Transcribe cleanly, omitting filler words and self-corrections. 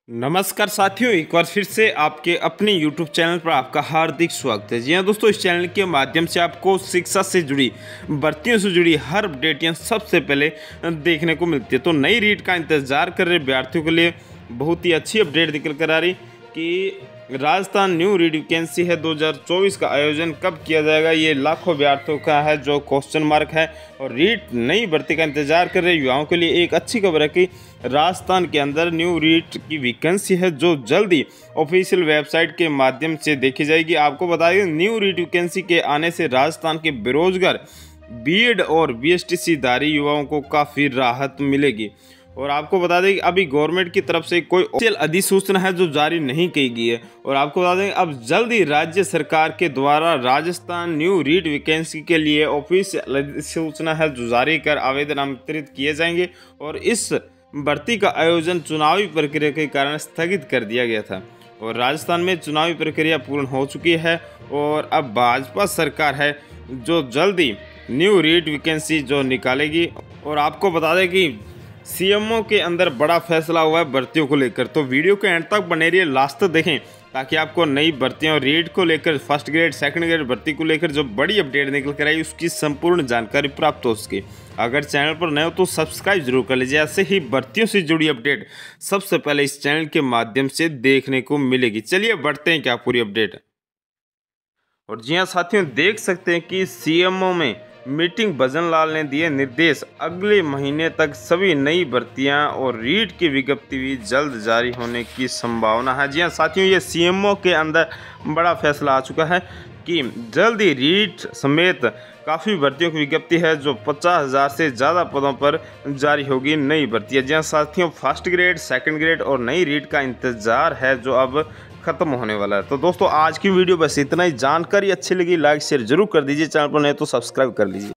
नमस्कार साथियों, एक बार फिर से आपके अपने YouTube चैनल पर आपका हार्दिक स्वागत है। जी हाँ दोस्तों, इस चैनल के माध्यम से आपको शिक्षा से जुड़ी, भर्तियों से जुड़ी हर अपडेट सबसे पहले देखने को मिलती है। तो नई रीट का इंतज़ार कर रहे अभ्यर्थियों के लिए बहुत ही अच्छी अपडेट निकल कर आ रही कि राजस्थान न्यू रीट वैकेंसी है 2024 का आयोजन कब किया जाएगा, ये लाखों अभ्यर्थियों का है जो क्वेश्चन मार्क है। और रीट नई भर्ती का इंतजार कर रहे युवाओं के लिए एक अच्छी खबर है कि राजस्थान के अंदर न्यू रीट की वैकेंसी है जो जल्द ही ऑफिशियल वेबसाइट के माध्यम से देखी जाएगी। आपको बता दें, न्यू रीट वैकेंसी के आने से राजस्थान के बेरोजगार बीएड और बीएसटीसी धारी युवाओं को काफ़ी राहत मिलेगी। और आपको बता दें कि अभी गवर्नमेंट की तरफ से कोई ऑफिशियल अधिसूचना है जो जारी नहीं की गई है। और आपको बता दें अब जल्द ही राज्य सरकार के द्वारा राजस्थान न्यू रीट वैकेंसी के लिए ऑफिशियल अधिसूचना है जो जारी कर आवेदन आमंत्रित किए जाएंगे। और इस भर्ती का आयोजन चुनावी प्रक्रिया के कारण स्थगित कर दिया गया था। और राजस्थान में चुनावी प्रक्रिया पूर्ण हो चुकी है और अब भाजपा सरकार है जो जल्द ही न्यू रीट वैकेंसी जो निकालेगी। और आपको बता दें कि सीएमओ के अंदर बड़ा फैसला हुआ है भर्तियों को लेकर। तो वीडियो के एंड तक बने रहिए, लास्ट तक देखें ताकि आपको नई भर्तियों रीट को लेकर, फर्स्ट ग्रेड सेकंड ग्रेड भर्ती को लेकर जो बड़ी अपडेट निकल कर आई उसकी संपूर्ण जानकारी प्राप्त हो सके। अगर चैनल पर नए हो तो सब्सक्राइब जरूर कर लीजिए, ऐसे ही भर्तियों से जुड़ी अपडेट सबसे पहले इस चैनल के माध्यम से देखने को मिलेगी। चलिए बढ़ते हैं क्या पूरी अपडेट। और जी हाँ साथियों, देख सकते हैं कि सीएमओ में मीटिंग भजन लाल ने दिए निर्देश, अगले महीने तक सभी नई भर्तियां और रीट की विज्ञप्ति भी जल्द जारी होने की संभावना है। जी हाँ साथियों, ये सीएमओ के अंदर बड़ा फैसला आ चुका है कि जल्द ही रीट समेत काफ़ी भर्तियों की विज्ञप्ति है जो 50,000 से ज़्यादा पदों पर जारी होगी नई भर्तियाँ। जी हाँ साथियों, फर्स्ट ग्रेड सेकंड ग्रेड और नई रीट का इंतज़ार है जो अब खत्म होने वाला है। तो दोस्तों आज की वीडियो बस इतना ही। जानकारी अच्छी लगी लाइक शेयर जरूर कर दीजिए, चैनल पर नए तो सब्सक्राइब कर लीजिए।